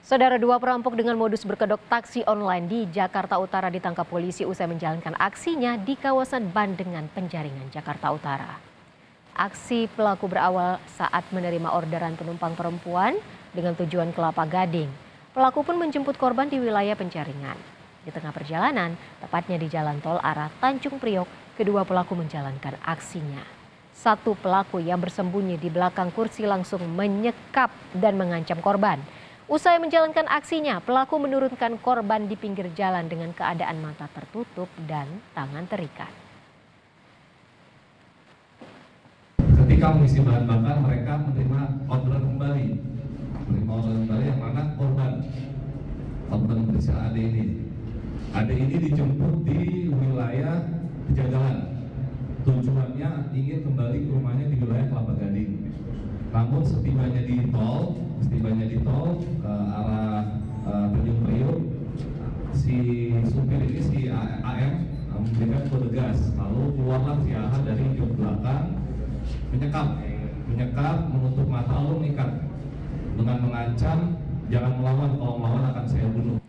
Saudara, dua perampok dengan modus berkedok taksi online di Jakarta Utara ditangkap polisi usai menjalankan aksinya di kawasan Bandengan, Penjaringan, Jakarta Utara. Aksi pelaku berawal saat menerima orderan penumpang perempuan dengan tujuan Kelapa Gading. Pelaku pun menjemput korban di wilayah Penjaringan. Di tengah perjalanan, tepatnya di jalan tol arah Tanjung Priok, kedua pelaku menjalankan aksinya. Satu pelaku yang bersembunyi di belakang kursi langsung menyekap dan mengancam korban. Usai menjalankan aksinya, pelaku menurunkan korban di pinggir jalan dengan keadaan mata tertutup dan tangan terikat. Ketika mengisi bahan bakar, mereka menerima orderan kembali. Yang mana korban berinisial AD ini. AD ini dijemput di wilayah Pejagalan. Tujuannya ingin kembali ke rumahnya di wilayah Kelapa Gading. Namun setibanya di tol ke arah Tanjung Priok, si supir ini, si AM, memberikan kode gas. Lalu keluarlah si AH dari jok belakang, menyekap, menutup mata, lalu mengikat dengan mengancam, jangan melawan, kalau melawan akan saya bunuh.